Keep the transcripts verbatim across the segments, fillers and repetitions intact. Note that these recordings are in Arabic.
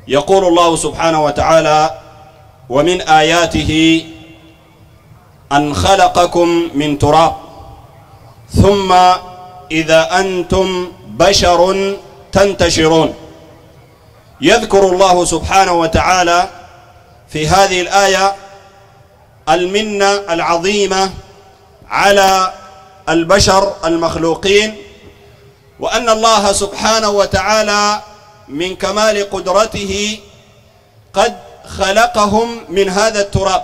يقول الله سبحانه وتعالى: ومن آياته أن خلقكم من تراب ثم إذا أنتم بشر تنتشرون. يذكر الله سبحانه وتعالى في هذه الآية المنة العظيمة على البشر المخلوقين، وأن الله سبحانه وتعالى من كمال قدرته قد خلقهم من هذا التراب.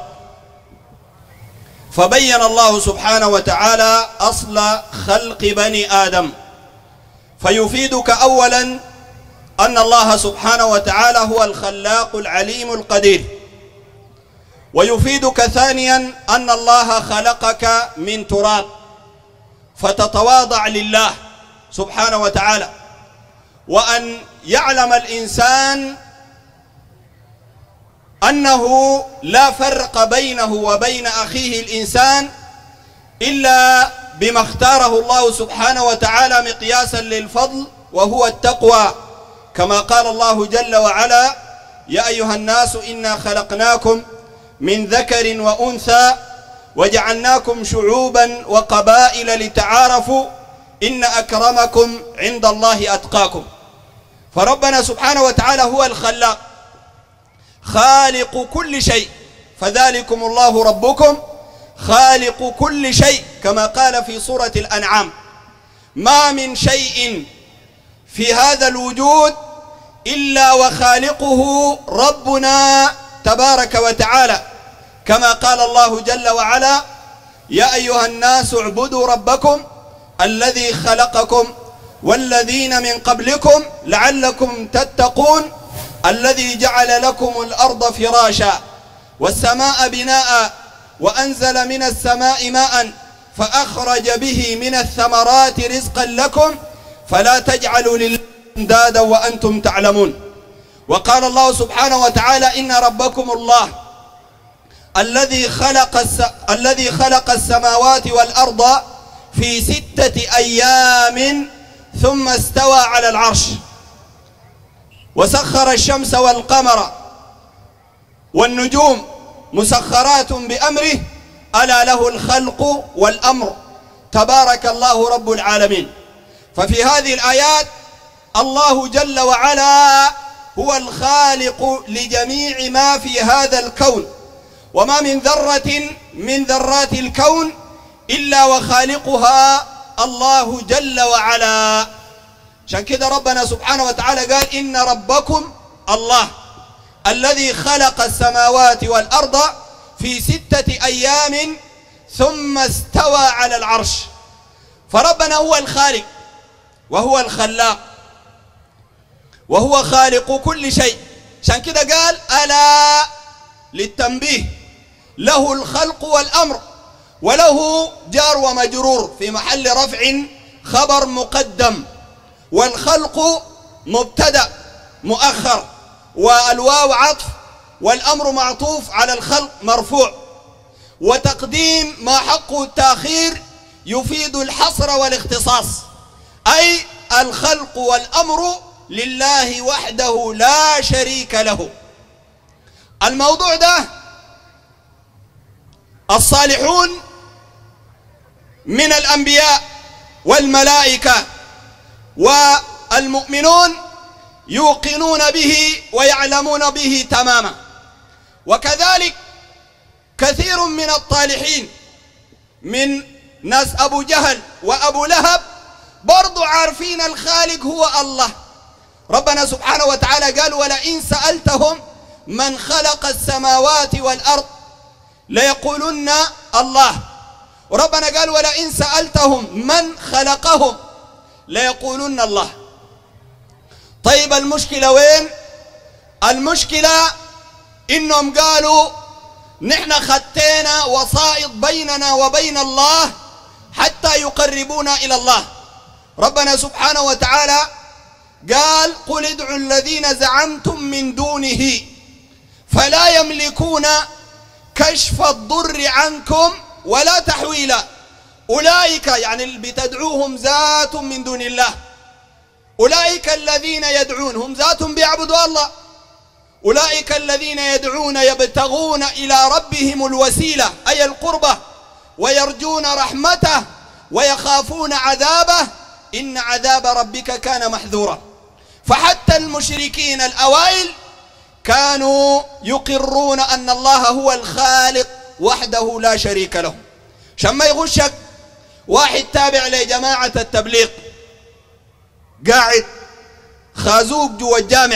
فبين الله سبحانه وتعالى أصل خلق بني آدم، فيفيدك أولا أن الله سبحانه وتعالى هو الخلاق العليم القدير، ويفيدك ثانيا أن الله خلقك من تراب فتتواضع لله سبحانه وتعالى، وأن يعلم الإنسان أنه لا فرق بينه وبين أخيه الإنسان إلا بما اختاره الله سبحانه وتعالى مقياسا للفضل، وهو التقوى، كما قال الله جل وعلا: يا أيها الناس إنا خلقناكم من ذكر وأنثى وجعلناكم شعوبا وقبائل لتعارفوا إن أكرمكم عند الله أتقاكم. فربنا سبحانه وتعالى هو الخلاق خالق كل شيء، فذلكم الله ربكم خالق كل شيء، كما قال في سورة الأنعام: ما من شيء في هذا الوجود إلا وخالقه ربنا تبارك وتعالى، كما قال الله جل وعلا: يا أيها الناس اعبدوا ربكم الذي خلقكم والذين من قبلكم لعلكم تتقون الذي جعل لكم الأرض فراشا والسماء بناء وأنزل من السماء ماء فأخرج به من الثمرات رزقا لكم فلا تجعلوا لله أندادا وأنتم تعلمون. وقال الله سبحانه وتعالى: إن ربكم الله الذي خلق الس... الذي خلق السماوات والأرض في ستة أيام ثم استوى على العرش وسخر الشمس والقمر والنجوم مسخرات بأمره ألا له الخلق والأمر تبارك الله رب العالمين. ففي هذه الآيات الله جل وعلا هو الخالق لجميع ما في هذا الكون، وما من ذرة من ذرات الكون إلا وخالقها الله جل وعلا. عشان كده ربنا سبحانه وتعالى قال: إن ربكم الله الذي خلق السماوات والأرض في ستة أيام ثم استوى على العرش. فربنا هو الخالق وهو الخلاق وهو خالق كل شيء. عشان كده قال: ألا للتنبيه، له الخلق والأمر، وله جار ومجرور في محل رفع خبر مقدم، والخلق مبتدأ مؤخر، والواو عطف، والأمر معطوف على الخلق مرفوع. وتقديم ما حقه التأخير يفيد الحصر والاختصاص، أي الخلق والأمر لله وحده لا شريك له. الموضوع ده الصالحون من الأنبياء والملائكة والمؤمنون يوقنون به ويعلمون به تماما، وكذلك كثير من الطالحين من ناس أبو جهل وأبو لهب برضو عارفين الخالق هو الله. ربنا سبحانه وتعالى قال: ولئن سألتهم من خلق السماوات والأرض ليقولن الله. وربنا قال: ولئن سألتهم من خلقهم ليقولن الله. طيب المشكلة وين؟ المشكلة إنهم قالوا نحن خدتنا وسائط بيننا وبين الله حتى يقربونا إلى الله. ربنا سبحانه وتعالى قال: قل ادعوا الذين زعمتم من دونه فلا يملكون كشف الضر عنكم ولا تحويلا. أولئك يعني اللي بتدعوهم ذات من دون الله، أولئك الذين يدعون هم ذاتهم بيعبدوا الله، أولئك الذين يدعون يبتغون إلى ربهم الوسيلة أي القربة ويرجون رحمته ويخافون عذابه إن عذاب ربك كان محذورا. فحتى المشركين الأوائل كانوا يقرون أن الله هو الخالق وحده لا شريك له. شما يغشك واحد تابع لجماعة التبليغ قاعد خازوق جوا الجامع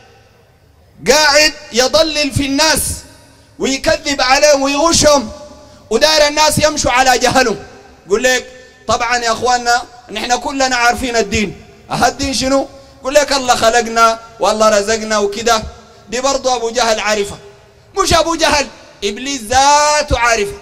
قاعد يضلل في الناس ويكذب عليهم ويغشهم ودار الناس يمشوا على جهلهم. يقول لك طبعا يا اخواننا نحن كلنا عارفين الدين. الدين شنو؟ يقول لك الله خلقنا والله رزقنا وكده. دي برضو ابو جهل عارفه، مش ابو جهل، ابليس ذاته عارفه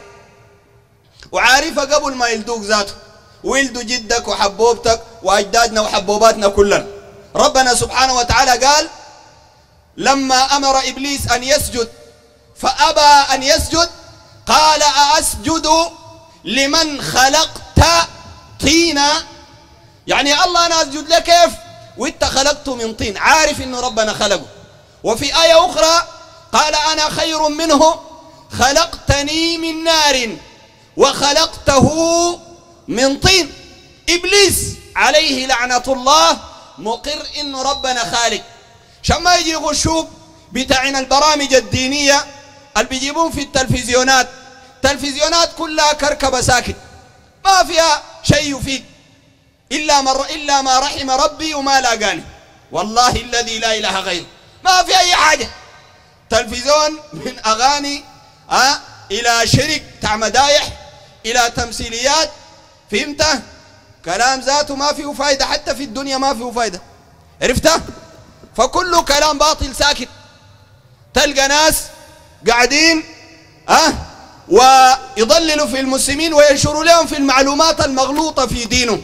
وعارفه قبل ما يلدوك ذاته، ويلدوا جدك وحبوبتك واجدادنا وحبوباتنا كلنا. ربنا سبحانه وتعالى قال لما امر ابليس ان يسجد فابى ان يسجد قال أأسجد لمن خلقت طينا، يعني الله انا اسجد لك كيف وانت خلقته من طين، عارف انه ربنا خلقه. وفي آية أخرى قال أنا خير منه خلقتني من نار وخلقته من طين. إبليس عليه لعنة الله مقر إنه ربنا خالق. شما يجي يغشوك بتاعنا البرامج الدينية اللي بيجيبون في التلفزيونات، تلفزيونات كلها كركبة ساكت ما فيها شيء يفيد إلا, مر إلا ما رحم ربي وما لاقاني، والله الذي لا إله غيره ما في أي حاجة. تلفزيون من أغاني أه إلى شرك تاع مدايح إلى تمثيليات، فهمته؟ كلام ذاته ما فيه فايدة، حتى في الدنيا ما فيه فايدة، عرفته؟ فكله كلام باطل ساكت. تلقى ناس قاعدين أه ويضللوا في المسلمين وينشروا لهم في المعلومات المغلوطة في دينهم.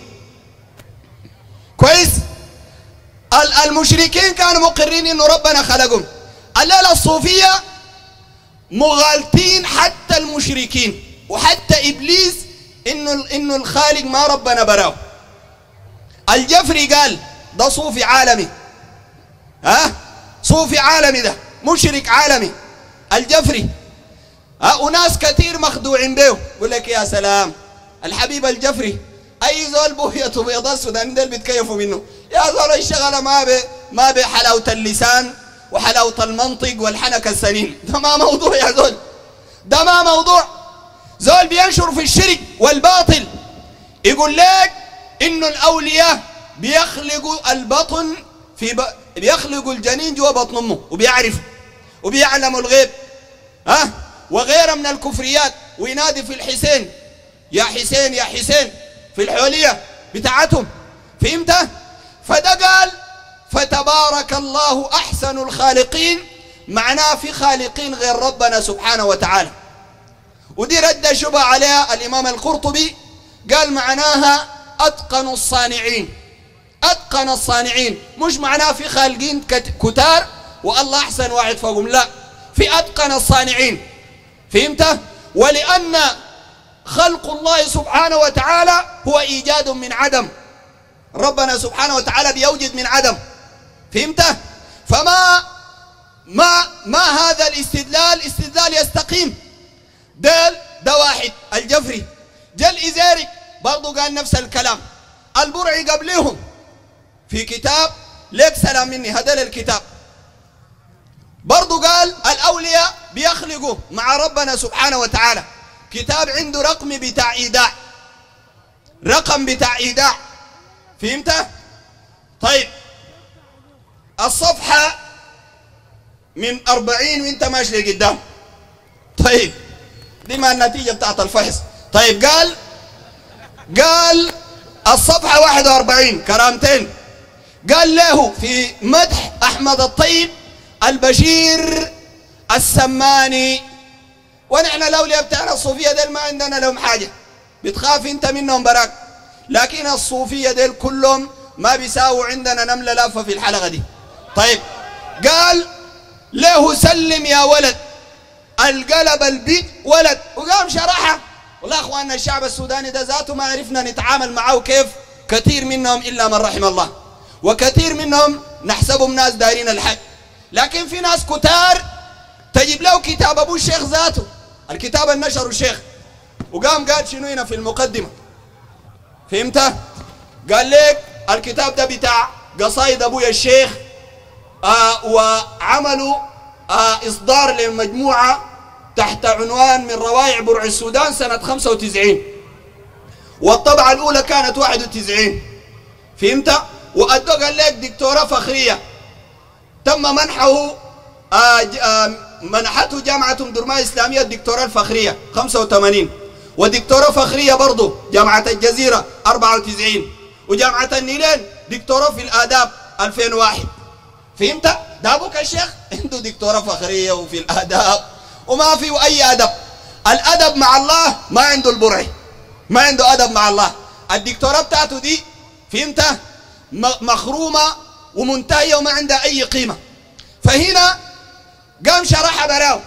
كويس؟ المشركين كانوا مقرين انه ربنا خلقهم. الليلة الصوفية مغالطين حتى المشركين وحتى ابليس انه انه الخالق ما ربنا براه. الجفري قال ده صوفي عالمي، ها صوفي عالمي، ده مشرك عالمي الجفري. ها وناس كثير مخدوعين به. يقول لك يا سلام الحبيب الجفري اي زول بوهيته بيض السودان ده اللي بيتكيفوا منه، يا زول الشغله ما ب ما بحلاوه اللسان وحلاوه المنطق والحنكه السنين، ده ما موضوع يا زول، ده ما موضوع. زول بينشر في الشرك والباطل يقول لك انه الاولياء بيخلقوا البطن في ب... بيخلقوا الجنين جوا بطن امه وبيعرفوا وبيعلموا الغيب ها وغيره من الكفريات، وينادي في الحسين يا حسين يا حسين في الحوليه بتاعتهم، فهمت؟ فده قال فتبارك الله احسن الخالقين، معناه في خالقين غير ربنا سبحانه وتعالى. ودي رد شبه عليها الامام القرطبي قال معناها اتقن الصانعين، اتقن الصانعين، مش معناه في خالقين كتار والله احسن واحد فوقهم، لا، في اتقن الصانعين، فهمت؟ ولان خلق الله سبحانه وتعالى هو ايجاد من عدم، ربنا سبحانه وتعالى بيوجد من عدم، فهمت؟ فما ما ما هذا الاستدلال استدلال يستقيم. دل ده واحد الجفري. جل إزارك برضو قال نفس الكلام. البرعي قبلهم في كتاب ليك سلام مني هذا الكتاب برضو قال الأولياء بيخلقوا مع ربنا سبحانه وتعالى. كتاب عنده رقم بتاع إيداع، رقم بتاع إيداع، فهمت؟ طيب الصفحة من أربعين وانت ماشي لقدام. طيب دي ما النتيجة بتاعت الفحص. طيب قال قال الصفحة واحد وأربعين كرامتين، قال له في مدح أحمد الطيب البشير السماني. ونحن الأولياء بتاعنا الصوفية ديل ما عندنا لهم حاجة، بتخاف انت منهم براك، لكن الصوفية ديل كلهم ما بيساووا عندنا نملة لافة في الحلقة دي. طيب قال له سلم يا ولد القلب البيت ولد، وقام شرحها. والله اخواننا الشعب السوداني ده ذاته ما عرفنا نتعامل معه كيف، كثير منهم الا من رحم الله، وكثير منهم نحسبهم ناس دايرين الحق. لكن في ناس كتار تجيب له كتاب ابو الشيخ ذاته، الكتاب اللي نشره الشيخ، وقام قال شنو هنا في المقدمه، فهمت؟ قال لك الكتاب ده بتاع قصايد ابويا الشيخ، آه وعملوا آه اصدار لمجموعه تحت عنوان من روائع برع السودان سنه خمسة وتسعين، والطبعه الاولى كانت واحد وتسعين، فهمت؟ وادوا قال لك دكتوراه فخريه تم منحه آه آه منحته جامعه ام درمان الاسلاميه الدكتوراه الفخريه خمسة وثمانين، ودكتوراه فخريه برضه جامعه الجزيره أربعة وتسعين، وجامعه النيلين دكتوراه في الاداب ألفين وواحد، فهمت؟ ده ابوك الشيخ عنده دكتوراه فخريه وفي الاداب وما في اي ادب. الادب مع الله ما عنده البرعي، ما عنده ادب مع الله. الدكتوراه بتاعته دي فهمت مخرومه ومنتهيه وما عندها اي قيمه. فهنا قام شرحها براو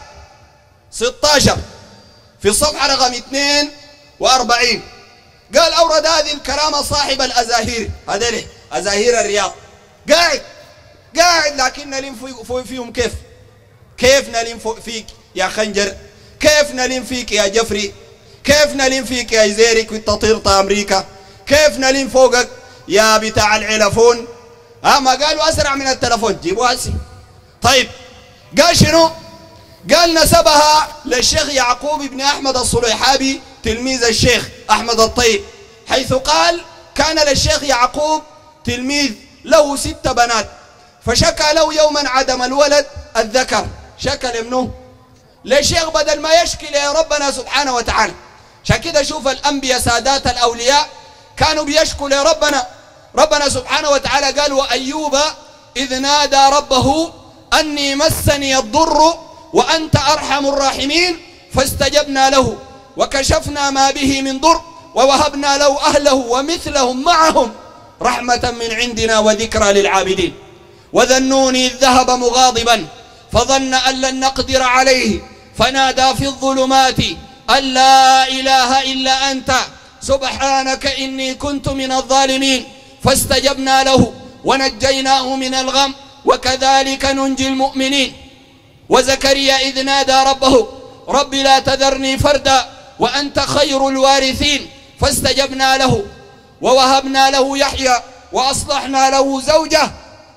ستة عشر في الصفحه رقم اثنين وأربعين، قال اورد هذه الكرامه صاحب الازاهير، هذول ازاهير الرياض، قاعد قاعد لكن نلم فيهم كيف؟ كيف نلم فيك يا خنجر؟ كيف نلم فيك يا جفري؟ كيف نلم فيك يا زيرك والتطيرت امريكا؟ كيف نلم فوقك يا بتاع العلفون؟ ها ما قالوا اسرع من التلفون، جيبوها هسي. طيب قال شنو؟ قال نسبها للشيخ يعقوب بن احمد الصليحابي تلميذ الشيخ احمد الطيب، حيث قال كان للشيخ يعقوب تلميذ له ست بنات، فشكى له يوما عدم الولد الذكر، شكى لمنه للشيخ بدل ما يشكي لربنا سبحانه وتعالى. عشان كده شوف الانبياء سادات الاولياء كانوا بيشكوا لربنا، ربنا سبحانه وتعالى قال وايوب اذ نادى ربه اني مسني الضر وانت ارحم الراحمين فاستجبنا له وكشفنا ما به من ضر ووهبنا له اهله ومثلهم معهم رحمه من عندنا وذكرى للعابدين. وذا النون إذ ذهب مغاضبا فظن أن لن نقدر عليه فنادى في الظلمات أن لا إله إلا أنت سبحانك إني كنت من الظالمين فاستجبنا له ونجيناه من الغم وكذلك ننجي المؤمنين. وزكريا إذ نادى ربه رب لا تذرني فردا وأنت خير الوارثين فاستجبنا له ووهبنا له يحيى وأصلحنا له زوجه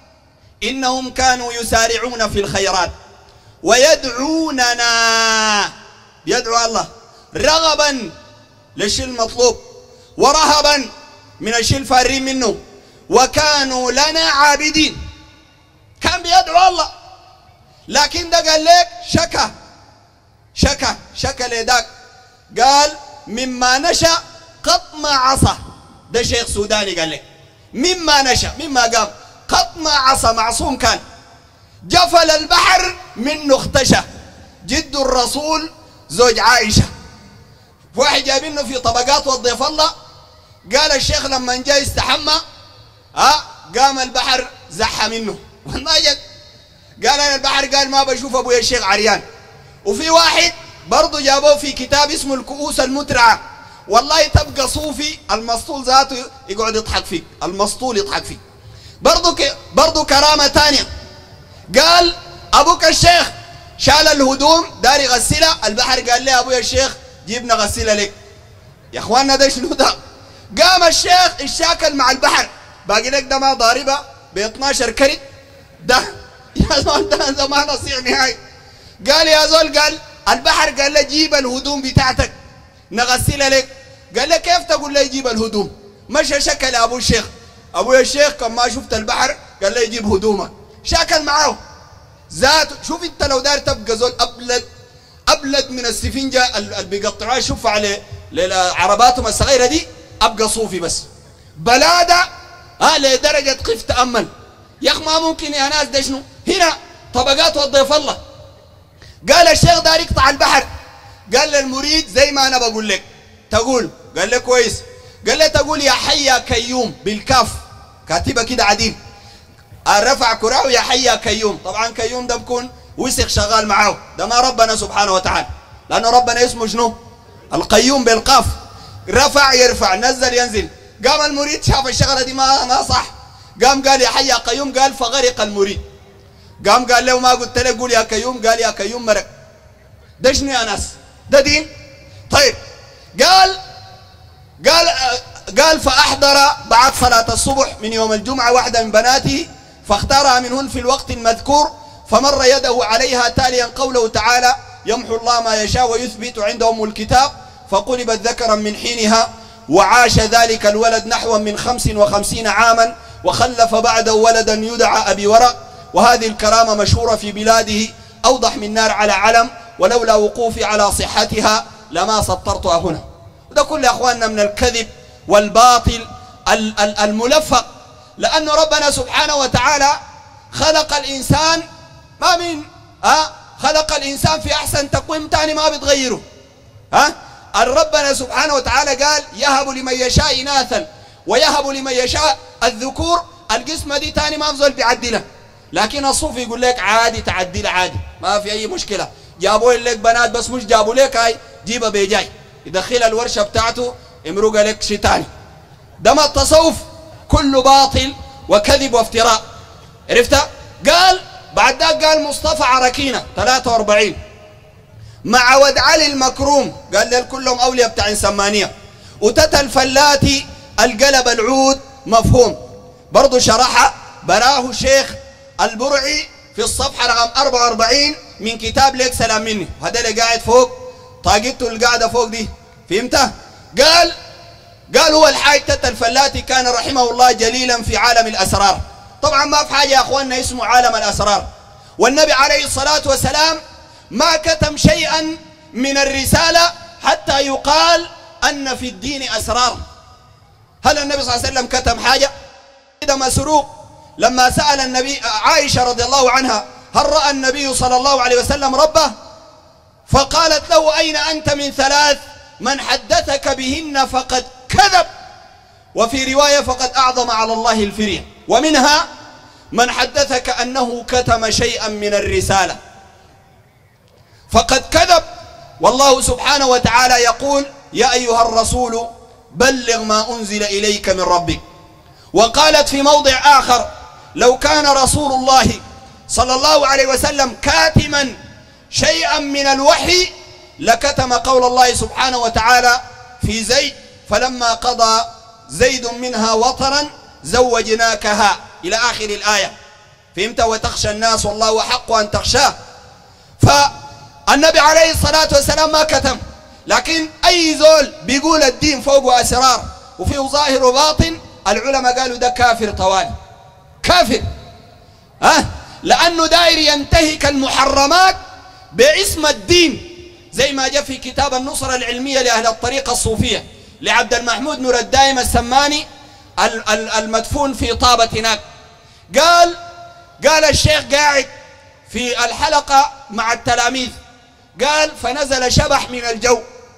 إنهم كانوا يسارعون في الخيرات ويدعوننا، يدعو الله رغبا للشيء المطلوب ورهبا من الشيء الفارين منه، وكانوا لنا عابدين. كان بيدعو الله، لكن ده قال لك شكا شكا شكا لذاك، قال مما نشأ قطم عصا، ده شيخ سوداني قال لك مما نشأ، مما قام قطم عصا معصوم كان، جفل البحر منه اختشى، جد الرسول زوج عائشة. واحد جايبينه في طبقات وضيف الله، قال الشيخ لما جاء يستحمى ها قام البحر زح منه والله جد، قال انا البحر قال ما بشوف ابويا الشيخ عريان. وفي واحد برضه جابوه في كتاب اسمه الكؤوس المترعة، والله تبقى صوفي المسطول ذاته يقعد يضحك فيك، المسطول يضحك فيك. برضو ك... برضو كرامة تانية، قال أبوك الشيخ شال الهدوم دار يغسلها، البحر قال لي أبويا الشيخ جيبنا غسلها لك. يا إخواننا ده شنو ده؟ قام الشيخ الشاكل مع البحر، باقي لك ده ما ضاربة ب اثناشر كرت ده يا زول، ده, ده ما نصيع نهائي. قال يا زول، قال البحر قال لي جيب الهدوم بتاعتك نغسلها لك. قال لي كيف تقول لي جيب الهدوم؟ مشى شكل أبو الشيخ، ابويا الشيخ كان ما شفت البحر قال لي يجيب هدومك، شاكل معاه ذاته. شوف انت لو داير تبقى زول ابلد ابلد من السفنجه اللي بيقطعوها، شوف على عرباتهم الصغيره دي، ابقى صوفي بس بلاده ها لدرجه قف تامل. يا اخ ما ممكن يا ناس، ده شنو هنا طبقات وضيف الله. قال الشيخ داير يقطع البحر، قال للمريد زي ما انا بقول لك تقول، قال لي كويس، قال لي تقول يا حي يا كيوم بالكاف، كاتبه كده عديل، رفع كراعه يا حي يا كيوم. طبعا كيوم ده بكون وسخ شغال معاه، ده ما ربنا سبحانه وتعالى، لانه ربنا اسمه شنو؟ القيوم بالقاف، رفع يرفع نزل ينزل. قام المريد شاف الشغله دي ما ما صح، قام قال يا حي يا قيوم، قال فغرق المريد. قام قال له ما قلت له قول يا كيوم؟ قال يا كيوم مرق. ده شنو يا ناس؟ ده دين؟ طيب قال قال قال فأحضر بعد صلاة الصبح من يوم الجمعة واحدة من بناته فاختارها منهن في الوقت المذكور فمر يده عليها تاليا قوله تعالى يمحو الله ما يشاء ويثبت عنده أم الكتاب فقلبت ذكرا من حينها وعاش ذلك الولد نحو من خمس وخمسين عاما وخلف بعده ولدا يدعى أبي ورق. وهذه الكرامة مشهورة في بلاده أوضح من نار على علم، ولولا وقوفي على صحتها لما سطرتها هنا. وده كل يا أخواننا من الكذب والباطل الملفق، لأن ربنا سبحانه وتعالى خلق الإنسان ما من ها خلق الإنسان في أحسن تقويم تاني ما بتغيره. ها ربنا سبحانه وتعالى قال يهب لمن يشاء إناثا ويهب لمن يشاء الذكور. القسمة دي تاني ما بزول بيعدلها، لكن الصوفي يقول لك عادي تعدل عادي ما في أي مشكلة. جابوا لك بنات بس مش جابوا لك هاي جيبها بيجاي يدخل الورشة بتاعته امرق لك شيء تاني. ده ما التصوف كله باطل وكذب وافتراء. عرفت؟ قال بعد ذاك قال مصطفى عركينة ثلاثة وأربعين مع ود علي المكروم قال لهم كلهم أولياء بتاع سمانية وتتا الفلاتي القلب العود مفهوم برضو شرحها براه شيخ البرعي في الصفحة رقم أربعة وأربعين من كتاب ليك سلام مني. هذا اللي قاعد فوق طاقته اللي قاعدة فوق دي فهمتها؟ قال قال هو الحاج تتا الفلاتي كان رحمه الله جليلا في عالم الأسرار. طبعا ما في حاجة يا أخواننا اسمه عالم الأسرار، والنبي عليه الصلاة والسلام ما كتم شيئا من الرسالة حتى يقال أن في الدين أسرار. هل النبي صلى الله عليه وسلم كتم حاجة؟ إذا مسروق لما سأل النبي عائشة رضي الله عنها هل رأى النبي صلى الله عليه وسلم ربه؟ فقالت له أين أنت من ثلاث من حدثك بهن فقد كذب، وفي رواية فقد أعظم على الله الفرية. ومنها من حدثك أنه كتم شيئا من الرسالة فقد كذب. والله سبحانه وتعالى يقول يا أيها الرسول بلغ ما أنزل إليك من ربك. وقالت في موضع آخر لو كان رسول الله صلى الله عليه وسلم كاتما شيئا من الوحي لكتم قول الله سبحانه وتعالى في زيد فلما قضى زيد منها وطرا زوجناكها إلى آخر الآية. فهمت؟ وتخشى الناس والله أحق أن تخشاه. فالنبي عليه الصلاة والسلام ما كتم، لكن أي زول بيقول الدين فوق أسرار وفيه ظاهر وباطن العلماء قالوا ده كافر طوالي كافر. ها لأنه داير ينتهك المحرمات باسم الدين زي ما جاء في كتاب النصرة العلمية لأهل الطريقة الصوفية لعبد المحمود نور الدائم السماني المدفون في طابة هناك. قال قال الشيخ قاعد في الحلقة مع التلاميذ قال فنزل شبح من الجو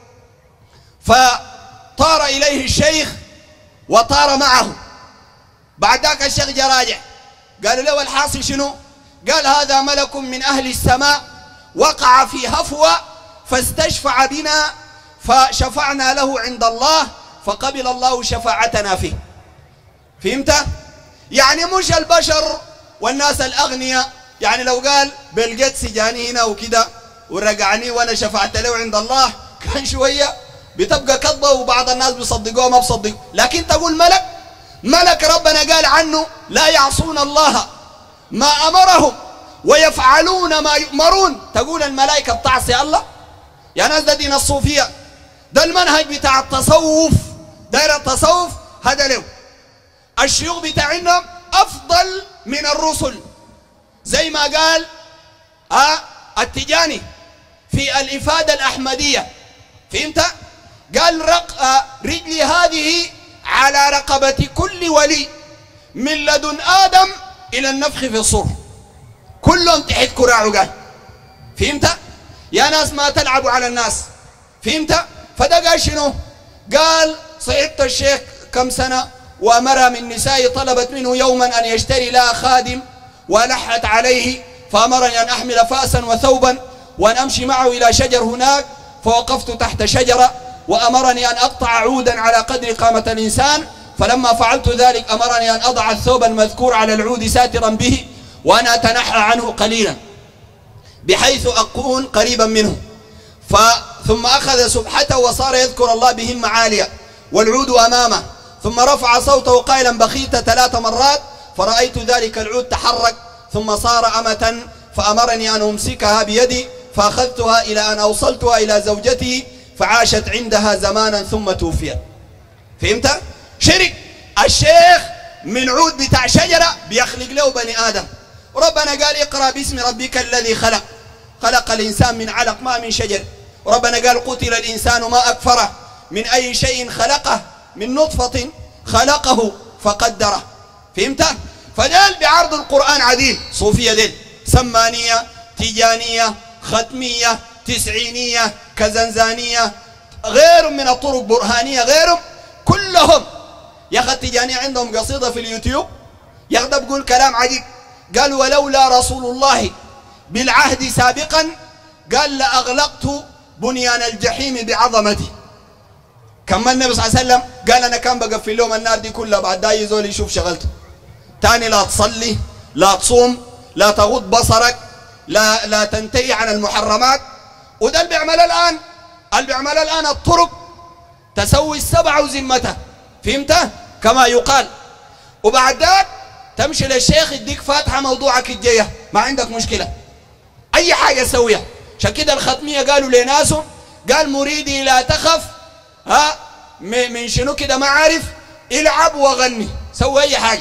فطار إليه الشيخ وطار معه. بعد ذاك الشيخ جاء راجع قالوا له الحاصل شنو؟ قال هذا ملك من أهل السماء وقع في هفوة فاستشفع بنا فشفعنا له عند الله فقبل الله شفاعتنا فيه. فهمت؟ يعني مش البشر والناس الأغنياء، يعني لو قال بلقيت سجاني هنا وكده ورجعني وانا شفعت له عند الله كان شوية بتبقى كذبة وبعض الناس بيصدقوها ما بيصدقوا. لكن تقول ملك ملك ربنا قال عنه لا يعصون الله ما أمرهم ويفعلون ما يؤمرون. تقول الملائكة بتعصي الله؟ يا ناس ده دين الصوفية، ده المنهج بتاع التصوف. داير التصوف هذا له الشيوخ بتاعنا أفضل من الرسل زي ما قال آه التجاني في الإفادة الأحمدية. فهمت؟ قال رق آه رجلي هذه على رقبة كل ولي من لدن آدم إلى النفخ في الصور كلهم تحت كراعه. قال فهمت؟ يا ناس ما تلعبوا على الناس. فهمت؟ فده قال شنو؟ قال صحبت الشيخ كم سنة وأمرها من نسائي طلبت منه يوما أن يشتري لها خادم ولحت عليه فأمرني أن أحمل فأسا وثوبا وأن أمشي معه إلى شجر هناك فوقفت تحت شجرة وأمرني أن أقطع عودا على قدر قامة الإنسان فلما فعلت ذلك أمرني أن أضع الثوب المذكور على العود ساترا به وأنا أتنحى عنه قليلا بحيث أكون قريبا منه. ثم أخذ سبحته وصار يذكر الله بهمة عالية والعود أمامه، ثم رفع صوته قائلا بخيت ثلاث مرات، فرأيت ذلك العود تحرك ثم صار أمة، فأمرني أن أمسكها بيدي فأخذتها إلى أن أوصلتها إلى زوجتي فعاشت عندها زمانا ثم توفيت. فهمت؟ شرك الشيخ من عود بتاع شجرة بيخلق له بني آدم. وربنا قال اقرأ باسم ربك الذي خلق، خلق الإنسان من علق ما من شجر. وربنا قال قتل الإنسان ما أكفره، من أي شيء خلقه، من نطفة خلقه فقدره. فهمت؟ فدل بعرض القرآن عديل، صوفية دل، سمانية، تيجانية، ختمية، تسعينية، كزنزانية، غير من الطرق، برهانية، غيرهم كلهم. يا أخي التيجانية عندهم قصيدة في اليوتيوب يغدى بقول كلام عجيب، قال ولولا رسول الله بالعهد سابقا قال لأغلقت بنيان الجحيم بعظمتي. كما النبي صلى الله عليه وسلم قال أنا كان بقفل لهم النار دي كلها بعد دا يزول يشوف شغلته. تاني لا تصلي، لا تصوم، لا تغض بصرك، لا لا تنتهي عن المحرمات. وده اللي بيعمل الآن، اللي بيعمل الآن الطرق تسوي السبع وذمته. فهمت؟ كما يقال. وبعد ذاك تمشي للشيخ يديك فاتحة موضوعك الجاية، ما عندك مشكلة، أي حاجة سويها. عشان كده الختمية قالوا لناسهم، قال مريدي لا تخف، ها من شنو كده ما عارف، العب وغني، سوي أي حاجة،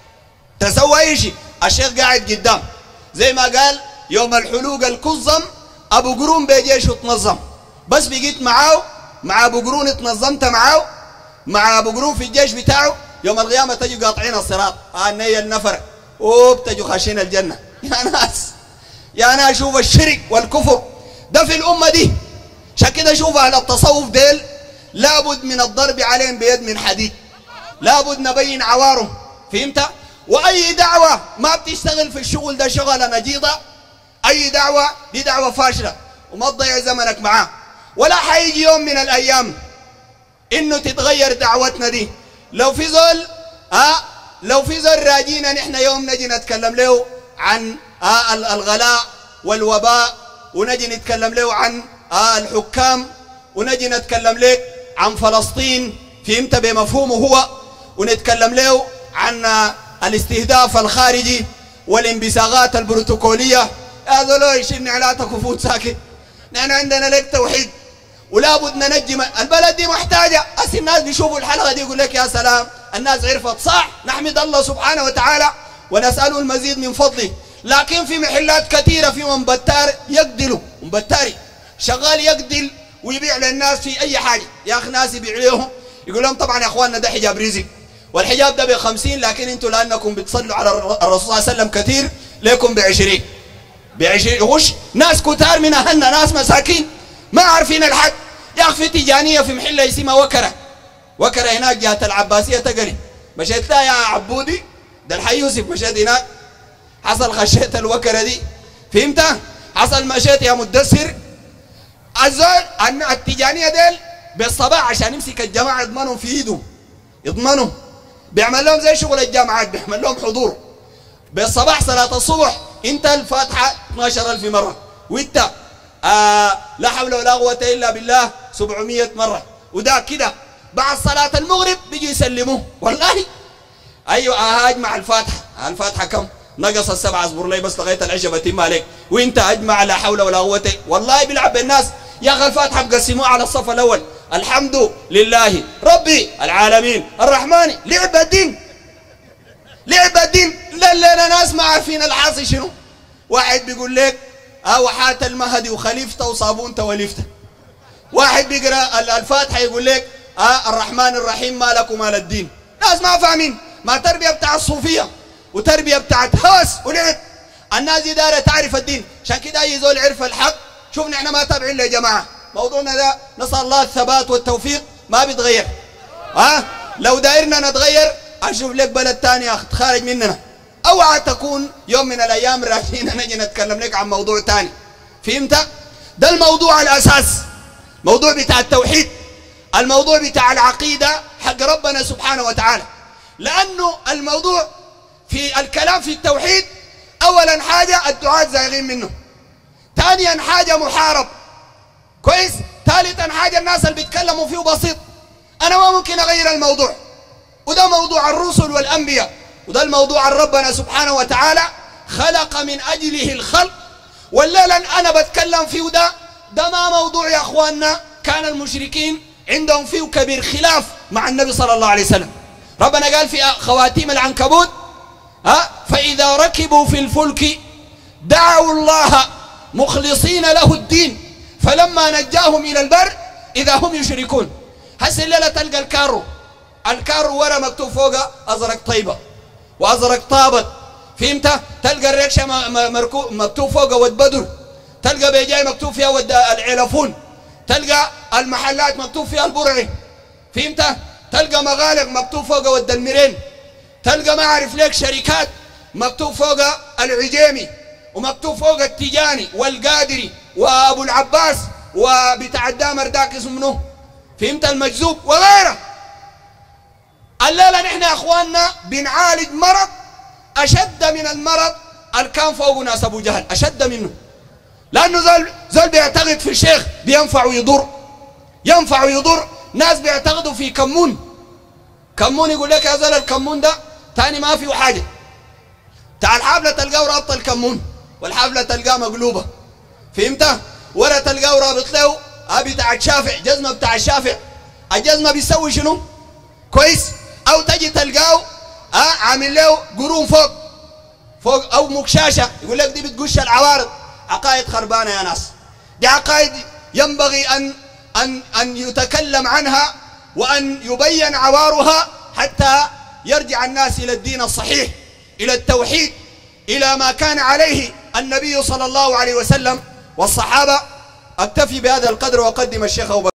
تسوي أي شيء. الشيخ قاعد قدام زي ما قال يوم الحلوق الكظم أبو قرون بجيشه تنظم، بس بقيت معاه مع أبو قرون اتنظمت معاه مع أبو قرون في الجيش بتاعه، يوم القيامة تجوا قاطعين الصراط، آه النية النفر وبتجوا خاشين الجنة. يا ناس يا ناس شوف الشرك والكفر ده في الأمة دي. عشان كده شوف أهل التصوف ديل لابد من الضرب عليهم بيد من حديد، لابد نبين عوارهم. فهمت؟ وأي دعوة ما بتشتغل في الشغل ده شغلة نجيضة، أي دعوة دي دعوة فاشلة وما تضيع زمنك معاه. ولا حيجي يوم من الأيام إنه تتغير دعوتنا دي. لو في زول ها لو في زول راجينا نحن يوم نجي نتكلم له عن ها الغلاء والوباء، ونجي نتكلم له عن ها الحكام، ونجي نتكلم له عن فلسطين، فهمت بمفهومه هو، ونتكلم له عن الاستهداف الخارجي والانبساغات البروتوكولية، هذا لا يشيلني علاتك وفوت ساكت. نحن عندنا لك توحيد ولابد ننجم البلد دي محتاجة. أسي الناس بيشوفوا الحلقة دي يقول لك يا سلام الناس عرفت صح، نحمد الله سبحانه وتعالى ونسأله المزيد من فضله. لكن في محلات كثيرة في منبتار يقدلوا، منبتاري شغال يقدل ويبيع للناس في أي حاجة. يا أخي ناس يبيع لهم يقول لهم طبعا يا أخواننا ده حجاب رزق، والحجاب ده بخمسين، لكن انتوا لأنكم بتصلوا على الرسول صلى الله عليه وسلم كثير لكم بعشرين بعشرين. غش ناس كتار من أهلنا، ناس مساكين ما عارفين الحد. يا أخي في تجانية في محلة اسمها وكرة، وكرة هناك جهة العباسية تقري، مشيت لها يا عبودي ده الحي يوسف، مشيت هناك حصل خشيت الوكرة دي. فهمت؟ حصل مشيت يا مدثر الزول التجانية ديل بالصباح عشان يمسك الجماعة يضمنهم في ايده، يضمنوا بيعمل لهم زي شغل الجامعات، بيعمل لهم حضور بالصباح صلاة الصبح انت الفاتحة اثناشر ألف مرة، وانت آه لا حول ولا قوة إلا بالله سبعمية مرة، وده كده بعد صلاة المغرب بيجي يسلموه. والله ايوه آه اجمع الفاتحة، الفاتحة كم؟ نقص السبعة، اصبر لي بس لغاية العشاء بتم عليك، وانت اجمع لا حول ولا قوة. والله بيلعب بالناس. يا اخي الفاتحة بقسموها على الصف الاول، الحمد لله ربي العالمين الرحمن، لعب الدين لعب الدين. لا لا ناس ما عارفين الحاصل شنو. واحد بيقول لك اه وحات المهدي وخليفته وصابونته وليفته، واحد بيقرا الفاتحه يقول لك اه الرحمن الرحيم مالك ومال الدين. ناس ما فاهمين، ما تربيه بتاع الصوفيه وتربيه بتاعت هوس ولعب. الناس دي دايره تعرف الدين. عشان كده اي زول عرف الحق. شوف نحن ما تابعين يا جماعه موضوعنا ده، نسال الله الثبات والتوفيق، ما بيتغير. ها آه؟ لو دايرنا نتغير اشوف لك بلد ثاني يا اخي تخارج مننا. اوعى تكون يوم من الايام راجعين نجي نتكلم لك عن موضوع ثاني. فهمت؟ ده الموضوع الاساس، موضوع بتاع التوحيد، الموضوع بتاع العقيده حق ربنا سبحانه وتعالى. لانه الموضوع في الكلام في التوحيد اولا حاجه الدعاة زايغين منه، ثانيا حاجه محارب كويس، ثالثا حاجه الناس اللي بيتكلموا فيه بسيط. انا ما ممكن اغير الموضوع، وده موضوع الرسل والانبياء، وده الموضوع ربنا سبحانه وتعالى خلق من اجله الخلق. والليله انا بتكلم فيه ده ده ما موضوع يا اخواننا كان المشركين عندهم فيه كبير خلاف مع النبي صلى الله عليه وسلم. ربنا قال في خواتيم العنكبوت ها فاذا ركبوا في الفلك دعوا الله مخلصين له الدين فلما نجاهم الى البر اذا هم يشركون. هسه الليله تلقى الكارو الكارو ورا مكتوب فوقه ازرق طيبه وازرق طابت، فهمت؟ تلقى الريكشه مكتوب فوقه ود بدر، تلقى بيجاي مكتوب فيها ود العلفون، تلقى المحلات مكتوب فيها البرعي، فهمت؟ تلقى مغالق مكتوب فوقه ود الميرين، تلقى ما اعرف ليك شركات مكتوب فوقه العجيمي ومكتوب فوق التجاني والقادري وابو العباس وبتاع الدامر ذاك اسمه منو؟ فهمت؟ المجذوب وغيره. الليله نحن يا اخواننا بنعالج مرض اشد من المرض اللي كان فوق ناس ابو جهل، اشد منه. لانه زول زول بيعتقد في الشيخ بينفع ويضر، ينفع ويضر. ناس بيعتقدوا في كمون، كمون يقول لك يا زول الكمون ده ثاني ما فيه حاجه. تعال حافله تلقاه رابط الكمون والحافله تلقاه مقلوبه، فهمت؟ ولا تلقاه رابط له ابي بتاع الشافع جزمه بتاع الشافع، الجزمه بيسوي شنو؟ كويس؟ او تجي تلقاه ها عامل له قرون فوق فوق او مكشاشه، يقول لك دي بتقش العوارض. عقائد خربانه يا ناس، دي عقائد ينبغي ان ان ان يتكلم عنها وان يبين عوارها حتى يرجع الناس الى الدين الصحيح، الى التوحيد، الى ما كان عليه النبي صلى الله عليه وسلم والصحابه. اكتفي بهذا القدر واقدم الشيخ أبو بكر.